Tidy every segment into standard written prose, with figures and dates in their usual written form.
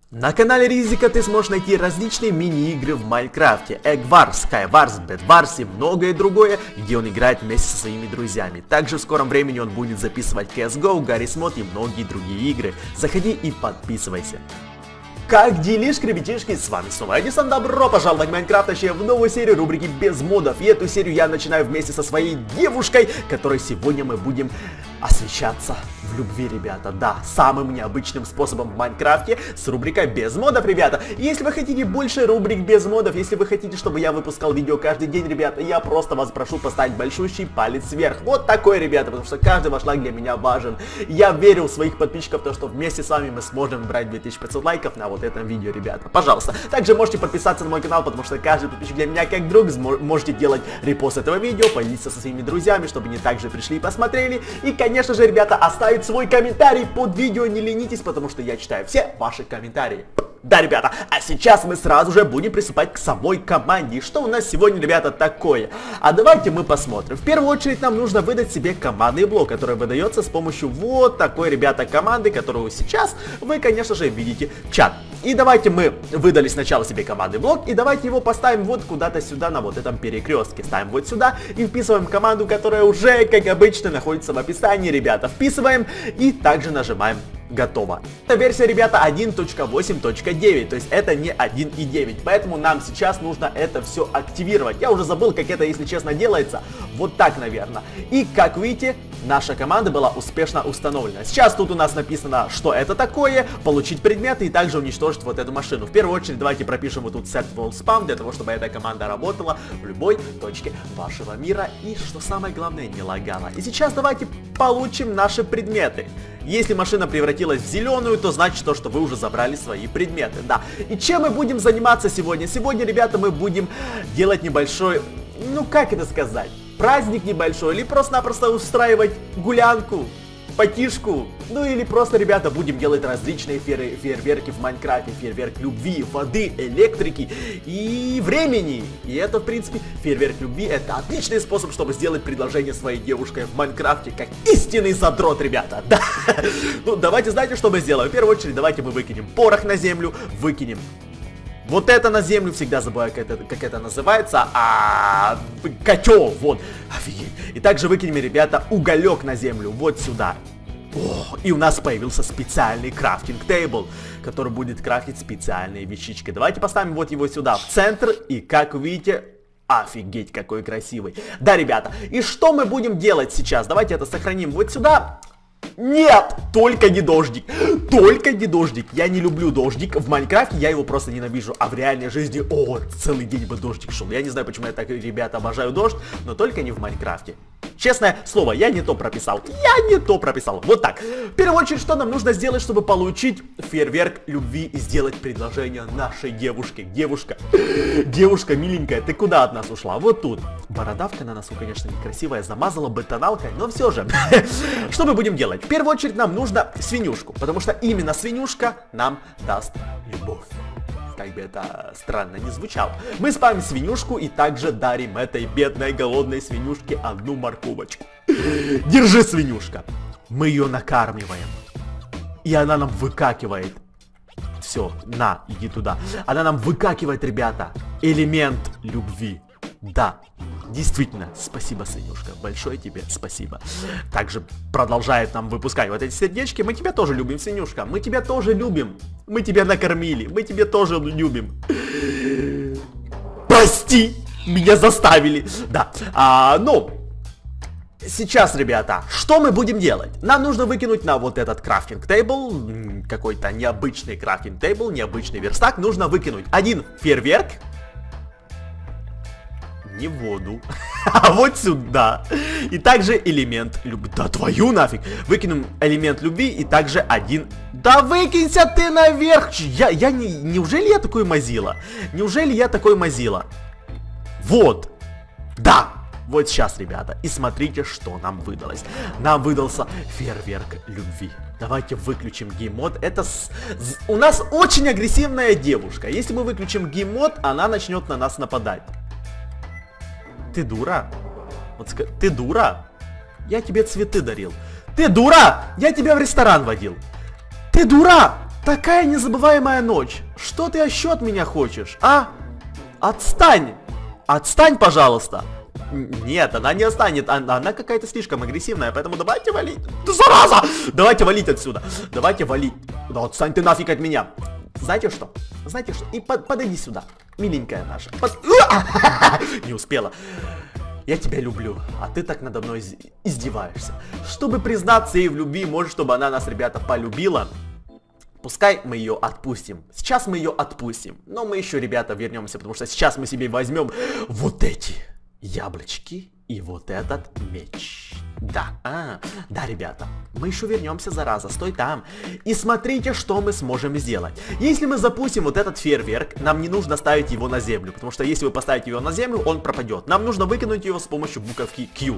На канале Ризика ты сможешь найти различные мини-игры в Майнкрафте, Eggwars, Skywars, Bedwars и многое другое, где он играет вместе со своими друзьями. Также в скором времени он будет записывать CSGO, Garry's Mod и многие другие игры. Заходи и подписывайся. Как делишки, ребятишки, с вами снова Эдисон, добро пожаловать в Майнкрафт, точнее в новую серию рубрики без модов. И эту серию я начинаю вместе со своей девушкой, которой сегодня мы будем освещаться в любви, ребята. Да, самым необычным способом в Майнкрафте с рубрикой без модов, ребята. И если вы хотите больше рубрик без модов, если вы хотите, чтобы я выпускал видео каждый день, ребята, я просто вас прошу поставить большущий палец вверх. Вот такой, ребята, потому что каждый ваш лайк для меня важен. Я верю в своих подписчиков, то что вместе с вами мы сможем брать 2500 лайков на вот этом видео, ребята. Пожалуйста. Также можете подписаться на мой канал, потому что каждый подписчик для меня как друг. Можете делать репост этого видео, поделиться со своими друзьями, чтобы они также пришли и посмотрели. И, конечно же, ребята, оставить свой комментарий под видео, не ленитесь, потому что я читаю все ваши комментарии. Да, ребята, а сейчас мы сразу же будем приступать к самой команде. И что у нас сегодня, ребята, такое? А давайте мы посмотрим. В первую очередь нам нужно выдать себе командный блок, который выдается с помощью вот такой, ребята, команды, которую сейчас вы, конечно же, видите в чат. И давайте мы выдали сначала себе командный блок, и давайте его поставим вот куда-то сюда, на вот этом перекрестке. Ставим вот сюда и вписываем команду, которая уже, как обычно, находится в описании, ребята. Вписываем и также нажимаем готово. Это версия, ребята, 1.8.9, то есть это не 1.9, поэтому нам сейчас нужно это все активировать. Я уже забыл, как это, если честно, делается. Вот так, наверное. И, как видите, наша команда была успешно установлена. Сейчас тут у нас написано, что это такое, получить предметы и также уничтожить вот эту машину. В первую очередь давайте пропишем вот тут set wall spam, для того, чтобы эта команда работала в любой точке вашего мира и, что самое главное, не лагала. И сейчас давайте получим наши предметы. Если машина превратилась в зеленую, то значит то, что вы уже забрали свои предметы. Да. И чем мы будем заниматься сегодня? Сегодня, ребята, мы будем делать небольшой, ну как это сказать, праздник небольшой, или просто-напросто устраивать гулянку, потишку. Ну или просто, ребята, будем делать различные фейерверки в Майнкрафте. Фейерверк любви, воды, электрики и времени. И это, в принципе, фейерверк любви — это отличный способ, чтобы сделать предложение своей девушке в Майнкрафте, как истинный задрот, ребята. Да. Ну, давайте, знаете, что мы сделаем? В первую очередь, давайте мы выкинем порох на землю, выкинем вот это на землю, всегда забываю, как это называется, котел, вот, офигеть. И также выкинем, ребята, уголек на землю, вот сюда. О, и у нас появился специальный крафтинг тейбл, который будет крафтить специальные вещички. Давайте поставим вот его сюда, в центр, и как вы видите, офигеть, какой красивый. Да, ребята, и что мы будем делать сейчас? Давайте это сохраним вот сюда. Нет, только не дождик. Только не дождик. Я не люблю дождик. В Майнкрафте я его просто ненавижу. А в реальной жизни, целый день бы дождик шел. Я не знаю, почему я так, ребята, обожаю дождь, но только не в Майнкрафте. Честное слово, я не то прописал. Я не то прописал. Вот так. В первую очередь, что нам нужно сделать, чтобы получить фейерверк любви и сделать предложение нашей девушке. Девушка миленькая, ты куда от нас ушла? Вот тут. Бородавка на носу, конечно, некрасивая, замазала бы тоналкой, но все же. Что мы будем делать? В первую очередь нам нужно свинюшку, потому что именно свинюшка нам даст любовь. Как бы это странно не звучало. Мы спамим свинюшку и также дарим этой бедной голодной свинюшке одну морковочку. Держи, свинюшка. Мы ее накармливаем. И она нам выкакивает. Все, на, иди туда. Она нам выкакивает, ребята, элемент любви. Да, действительно, спасибо, свинюшка, большое тебе спасибо. Также продолжает нам выпускать вот эти сердечки. Мы тебя тоже любим, свинюшка, мы тебя тоже любим. Мы тебя накормили, мы тебя тоже любим. Прости, меня заставили. Да, ну, сейчас, ребята, что мы будем делать? Нам нужно выкинуть на вот этот крафтинг тейбл, какой-то необычный крафтинг тейбл, необычный верстак. Нужно выкинуть один фейерверк. Не в воду, а вот сюда. И также элемент любви. Да твою нафиг. Выкинем элемент любви и также один. Да выкинься ты наверх. Неужели я такой мазила? Неужели я такой мазила? Вот. Да. Вот сейчас, ребята. И смотрите, что нам выдалось. Нам выдался фейерверк любви. Давайте выключим гейммод. Это у нас очень агрессивная девушка. Если мы выключим гейммод, она начнет на нас нападать. Ты дура? Вот ты дура? Я тебе цветы дарил. Ты дура? Я тебя в ресторан водил. Ты дура? Такая незабываемая ночь. Что ты еще от меня хочешь, а? Отстань! Отстань, пожалуйста! Нет, она не отстанет, она какая-то слишком агрессивная, поэтому давайте валить. Да зараза! Давайте валить отсюда. Давайте валить. Да отстань ты нафиг от меня. Знаете что? Знаете что? И подойди сюда, миленькая наша. Не успела. Я тебя люблю, а ты так надо мной издеваешься. Чтобы признаться ей в любви, может, чтобы она нас, ребята, полюбила. Пускай мы ее отпустим. Сейчас мы ее отпустим. Но мы еще, ребята, вернемся, потому что сейчас мы себе возьмем вот эти яблочки и вот этот меч. Да, да, ребята, мы еще вернемся, зараза, стой там. И смотрите, что мы сможем сделать. Если мы запустим вот этот фейерверк, нам не нужно ставить его на землю, потому что если вы поставите его на землю, он пропадет. Нам нужно выкинуть его с помощью буковки Q.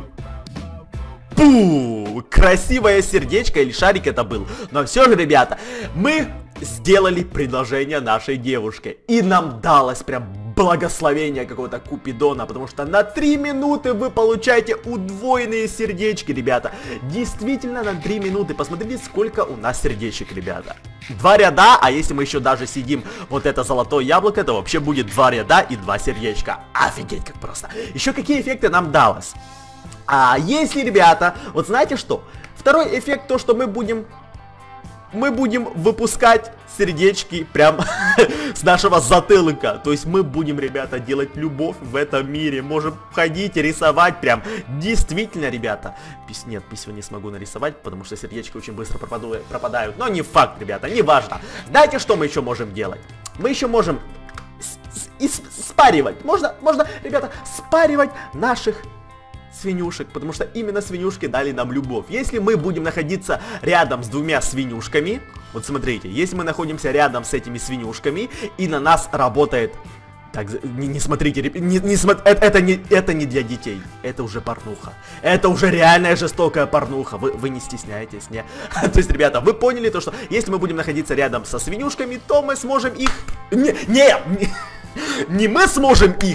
Пу! Красивое сердечко или шарик это был. Но все же, ребята, мы сделали предложение нашей девушке. И нам далось прям благословение какого-то Купидона, потому что на 3 минуты вы получаете удвоенные сердечки, ребята. Действительно, на 3 минуты. Посмотрите, сколько у нас сердечек, ребята. 2 ряда, а если мы еще даже сидим вот это золотое яблоко, то вообще будет 2 ряда и 2 сердечка. Офигеть, как просто. Еще какие эффекты нам далось? А если, ребята, вот знаете что? Второй эффект, то, что мы будем выпускать сердечки прям с нашего затылка. То есть мы будем, ребята, делать любовь в этом мире. Можем ходить и рисовать прям. Действительно, ребята. Нет, письма не смогу нарисовать, потому что сердечки очень быстро пропадают. Но не факт, ребята, не важно. Знаете, что мы еще можем делать? Мы еще можем спаривать. Можно, ребята, спаривать наших свинюшек, потому что именно свинюшки дали нам любовь. Если мы будем находиться рядом с 2 свинюшками, вот смотрите, если мы находимся рядом с этими свинюшками, и на нас работает... Так, не смотрите, это не для детей, это уже порнуха. Это уже реальная жестокая порнуха, вы не стесняетесь, не? То есть, ребята, вы поняли то, что если мы будем находиться рядом со свинюшками, то мы сможем их... Не мы сможем их,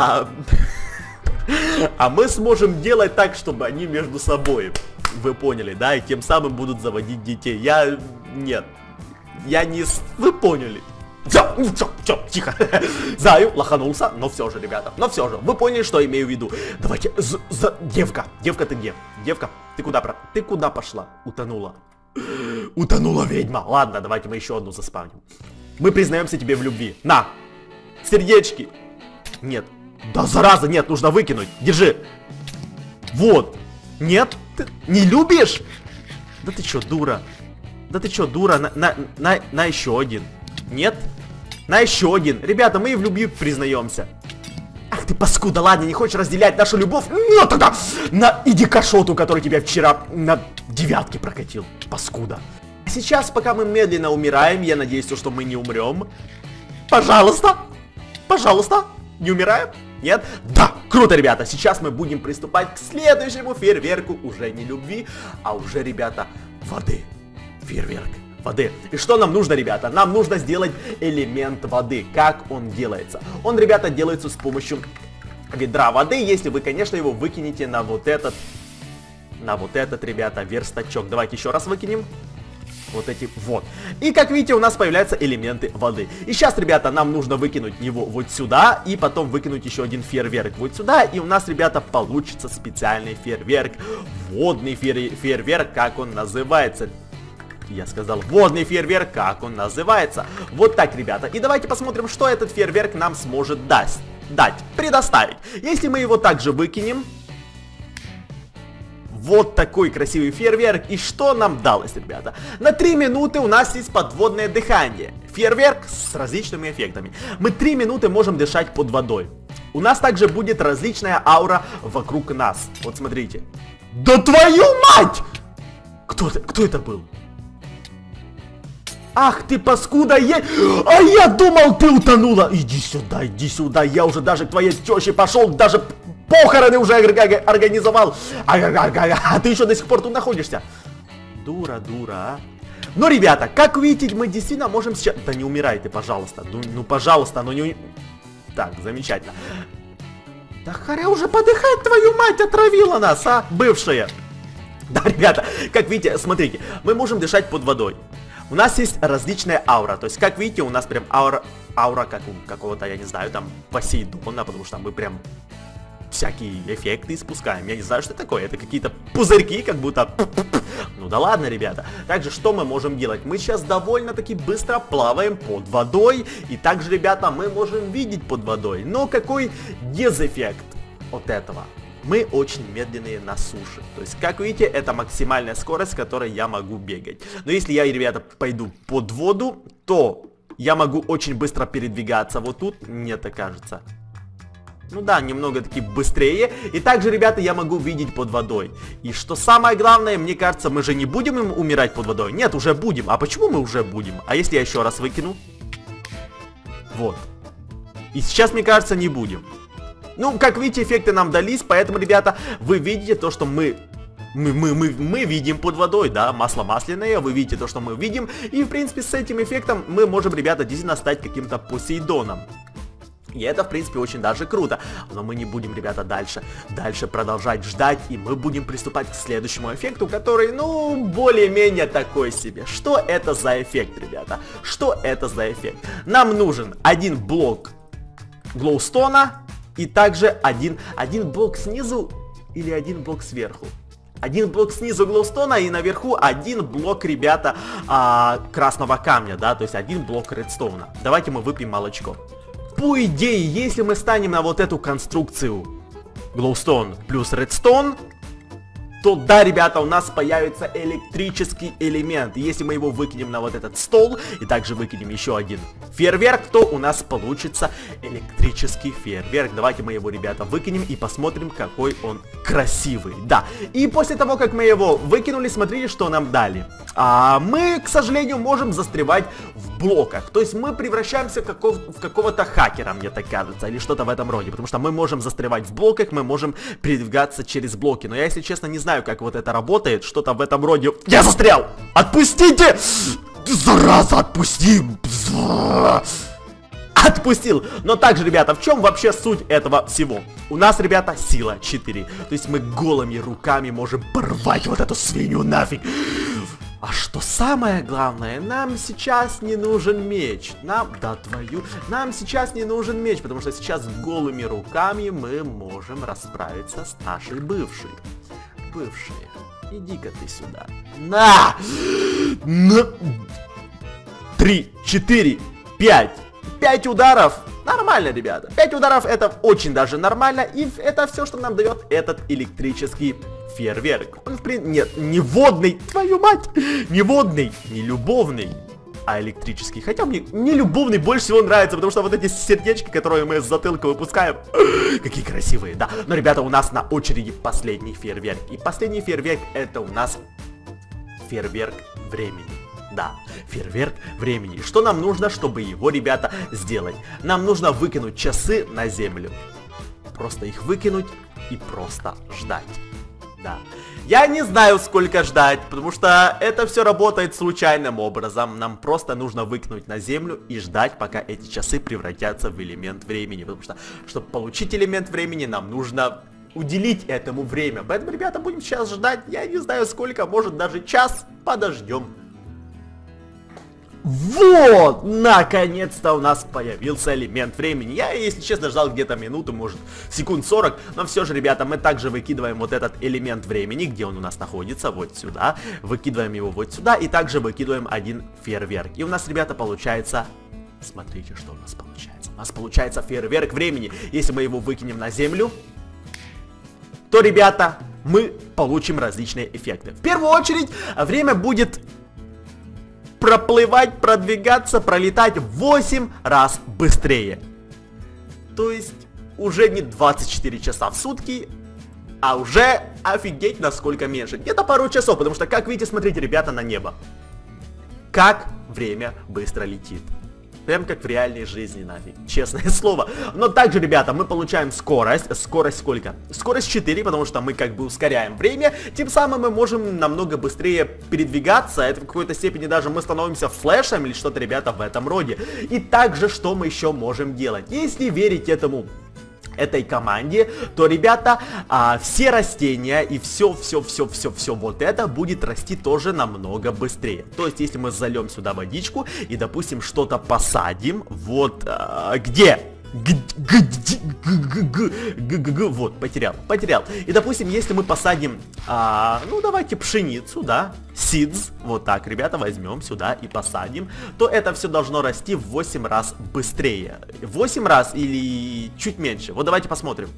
а мы сможем делать так, чтобы они между собой, вы поняли, да, и тем самым будут заводить детей. Нет, я не... Вы поняли. Все, тихо. Заю лоханулся, но все же, ребята, вы поняли, что я имею в виду. Давайте, девка, ты где? Девка, ты куда пошла? Утонула ведьма. Ладно, давайте мы еще одну заспавним. Мы признаемся тебе в любви. На, сердечки. Нет. Да зараза, нет, нужно выкинуть. Держи. Вот. Нет? Ты не любишь? Да ты чё, дура? На еще один. Нет? На еще один. Ребята, мы и в любви признаемся. Ах ты паскуда, ладно, не хочешь разделять нашу любовь? Ну тогда иди к Ашоту, который тебя вчера на 9 прокатил. Паскуда. А сейчас, пока мы медленно умираем, я надеюсь, что мы не умрем. Пожалуйста. Не умираем? Нет? Да! Круто, ребята! Сейчас мы будем приступать к следующему фейерверку. Уже не любви, а уже, ребята, воды. Фейерверк воды. И что нам нужно, ребята? Нам нужно сделать элемент воды. Как он делается? Он, ребята, делается с помощью ведра воды, если вы, конечно, его выкинете на вот этот, ребята, верстачок. Давайте еще раз выкинем. Вот эти вот. И как видите, у нас появляются элементы воды. И сейчас, ребята, нам нужно выкинуть его вот сюда. И потом выкинуть еще один фейерверк вот сюда. И у нас, ребята, получится специальный фейерверк. Водный фейерверк, как он называется. Я сказал водный фейерверк, как он называется. Вот так, ребята. И давайте посмотрим, что этот фейерверк нам сможет предоставить. Если мы его также выкинем. Вот такой красивый фейерверк. И что нам далось, ребята? На 3 минуты у нас есть подводное дыхание. Фейерверк с различными эффектами. Мы 3 минуты можем дышать под водой. У нас также будет различная аура вокруг нас. Вот смотрите. Да твою мать! Кто это был? Ах ты паскуда, а я думал, ты утонула. Иди сюда, я уже даже к твоей теще пошел, даже похороны уже организовал. А ты еще до сих пор тут находишься. Дура, а. Ну, ребята, как видите, мы действительно можем сейчас... Да не умирай ты, пожалуйста. Ну пожалуйста, ну не... Так, замечательно. Да харя уже подыхать, твою мать, отравила нас, а, бывшая. Да, ребята, как видите, смотрите, мы можем дышать под водой. У нас есть различная аура, то есть, как видите, у нас прям аура как у какого-то, я не знаю, там, Посейдона, потому что мы прям всякие эффекты испускаем. Я не знаю, что это такое. Это какие-то пузырьки, как будто... Ну да ладно, ребята. Также, что мы можем делать? Мы сейчас довольно-таки быстро плаваем под водой. И также, ребята, мы можем видеть под водой. Но какой дезэффект от этого? Мы очень медленные на суше. То есть, как видите, это максимальная скорость, с которой я могу бегать. Но если я, ребята, пойду под воду, то я могу очень быстро передвигаться. Вот тут, мне так кажется. Ну да, немного таки быстрее. И также, ребята, я могу видеть под водой. И что самое главное, мне кажется, мы же не будем им умирать под водой. Нет, уже будем. А почему мы уже будем? А если я еще раз выкину? Вот. И сейчас, мне кажется, не будем. Ну, как видите, эффекты нам дались. Поэтому, ребята, вы видите то, что мы видим под водой, да, масло масляное, вы видите то, что мы видим. И, в принципе, с этим эффектом мы можем, ребята, действительно стать каким-то Посейдоном. И это, в принципе, очень даже круто. Но мы не будем, ребята, дальше продолжать ждать. И мы будем приступать к следующему эффекту, который, ну, более-менее такой себе. Что это за эффект, ребята? Что это за эффект? Нам нужен один блок глоустона и также один блок снизу или один блок сверху. Один блок снизу глоустона и наверху один блок, ребята, красного камня, да, то есть один блок редстоуна. Давайте мы выпьем молочко. По идее, если мы станем на вот эту конструкцию глоустон плюс редстоун, то да, ребята, у нас появится электрический элемент. И если мы его выкинем на вот этот стол и также выкинем еще один фейерверк, то у нас получится электрический фейерверк. Давайте мы его, ребята, выкинем и посмотрим, какой он красивый. Да, и после того, как мы его выкинули, смотрите, что нам дали. Мы, к сожалению, можем застревать в блоках. То есть мы превращаемся в какого-то хакера, мне так кажется, или что-то в этом роде. Потому что мы можем застревать в блоках, мы можем передвигаться через блоки. Но я, если честно, не знаю, как вот это работает. Что-то в этом роде. Я застрял! Отпустите! Зараза, отпусти! Отпустил! Но также, ребята, в чем вообще суть этого всего? У нас, ребята, сила 4. То есть мы голыми руками можем порвать вот эту свинью нафиг. А что самое главное, нам сейчас не нужен меч. Нам сейчас не нужен меч, потому что сейчас голыми руками мы можем расправиться с нашей бывшей. Бывшая, иди-ка ты сюда. На! 3, 4, 5. 5 ударов. Нормально, ребята. 5 ударов это очень даже нормально. И это все, что нам дает этот электрический фейерверк. Он, в принципе, нет, не водный, твою мать, не водный, не любовный, а электрический. Хотя мне не любовный больше всего нравится, потому что вот эти сердечки, которые мы с затылка выпускаем, какие красивые, да. Но, ребята, у нас на очереди последний фейерверк. И последний фейерверк это у нас фейерверк времени. Да, фейерверк времени. Что нам нужно, чтобы его, ребята, сделать? Нам нужно выкинуть часы на землю. Просто их выкинуть и просто ждать. Да. Я не знаю, сколько ждать, потому что это все работает случайным образом. Нам просто нужно выкинуть на землю и ждать, пока эти часы превратятся в элемент времени. Потому что, чтобы получить элемент времени, нам нужно уделить этому время. Поэтому, ребята, будем сейчас ждать. Я не знаю, сколько, может даже час. Подождем. Вот! Наконец-то у нас появился элемент времени. Я, если честно, ждал где-то минуту, может, секунд 40. Но все же, ребята, мы также выкидываем вот этот элемент времени, где он у нас находится, вот сюда. Выкидываем его вот сюда и также выкидываем один фейерверк. И у нас, ребята, получается... Смотрите, что у нас получается. У нас получается фейерверк времени. Если мы его выкинем на землю, то, ребята, мы получим различные эффекты. В первую очередь, время будет... проплывать, продвигаться, пролетать в 8 раз быстрее. То есть уже не 24 часа в сутки, а уже офигеть насколько меньше. Где-то пару часов, потому что, как видите, смотрите, ребята, на небо. Как время быстро летит. Прям как в реальной жизни, нафиг. Честное слово. Но также, ребята, мы получаем скорость. Скорость сколько? Скорость 4, потому что мы как бы ускоряем время. Тем самым мы можем намного быстрее передвигаться. Это в какой-то степени даже мы становимся флешем или что-то, ребята, в этом роде. И также, что мы еще можем делать? Если верить этому этой команде, то, ребята, все растения и все вот это будет расти тоже намного быстрее. То есть, если мы зальем сюда водичку и, допустим, что-то посадим, вот где? Вот, потерял. И, допустим, если мы посадим, ну, давайте пшеницу, да, seeds, вот так, ребята, возьмем сюда и посадим, то это все должно расти в 8 раз быстрее. 8 раз или чуть меньше? Вот давайте посмотрим.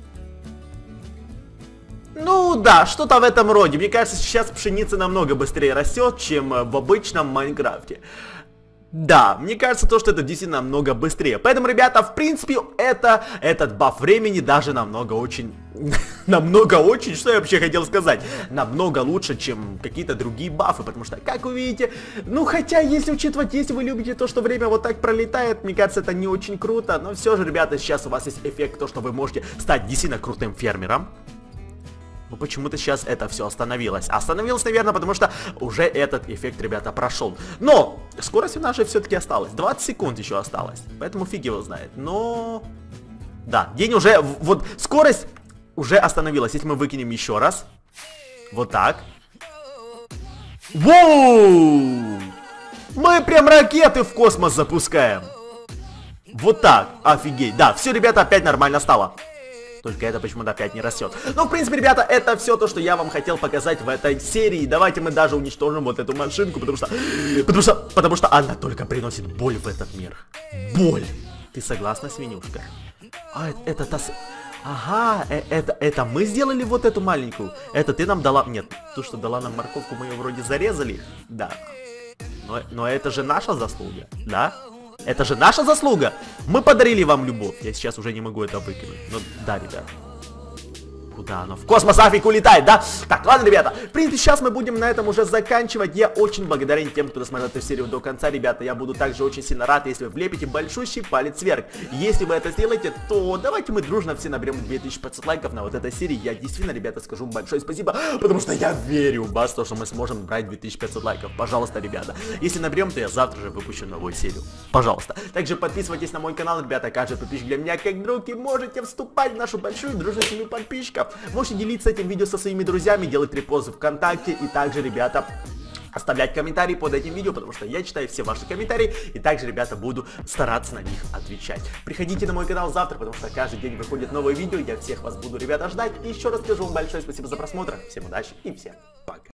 Ну да, что-то в этом роде. Мне кажется, сейчас пшеница намного быстрее растет, чем в обычном Майнкрафте. Да, мне кажется, то, что это действительно намного быстрее. Поэтому, ребята, в принципе, этот баф времени даже намного очень, что я вообще хотел сказать? Намного лучше, чем какие-то другие бафы, потому что, как вы видите, ну, хотя, если учитывать, если вы любите то, что время вот так пролетает, мне кажется, это не очень круто, но все же, ребята, сейчас у вас есть эффект, то, что вы можете стать действительно крутым фермером. Ну почему-то сейчас это все остановилось. Остановилось, наверное, потому что уже этот эффект, ребята, прошел. Но скорость у нас же все-таки осталась. 20 секунд еще осталось. Поэтому фиг его знает. Но... Да, день уже... Вот скорость уже остановилась. Если мы выкинем еще раз. Вот так. Воу! Мы прям ракеты в космос запускаем. Вот так. Офигеть. Да, все, ребята, опять нормально стало. Только это почему-то опять не растет. Но, в принципе, ребята, это все то, что я вам хотел показать в этой серии. Давайте мы даже уничтожим вот эту машинку, потому что она только приносит боль в этот мир. Боль. Ты согласна, свинюшка? Это та... Ага, это мы сделали вот эту маленькую. Это ты нам дала... Нет, то, что дала нам морковку, мы ее вроде зарезали. Да. Но это же наша заслуга, да? Это же наша заслуга. Мы подарили вам любовь. Я сейчас уже не могу это выкинуть. Но да, ребят. Куда оно? В космос афиг улетает, да? Так, ладно, ребята. В принципе, сейчас мы будем на этом уже заканчивать. Я очень благодарен тем, кто досмотрел эту серию до конца, ребята. Я буду также очень сильно рад, если вы влепите большущий палец вверх. Если вы это сделаете, то давайте мы дружно все наберем 2500 лайков на вот этой серии. Я действительно, ребята, скажу большое спасибо, потому что я верю в вас, что мы сможем брать 2500 лайков. Пожалуйста, ребята. Если наберем, то я завтра же выпущу новую серию. Пожалуйста. Также подписывайтесь на мой канал, ребята. Каждый подписчик для меня как друг. И можете вступать в нашу большую дружную семью подписчиков. Можете делиться этим видео со своими друзьями, делать репосты ВКонтакте и также, ребята, оставлять комментарии под этим видео, потому что я читаю все ваши комментарии и также, ребята, буду стараться на них отвечать. Приходите на мой канал завтра, потому что каждый день выходит новое видео, я всех вас буду, ребята, ждать. И еще раз скажу вам большое спасибо за просмотр, всем удачи и всем пока.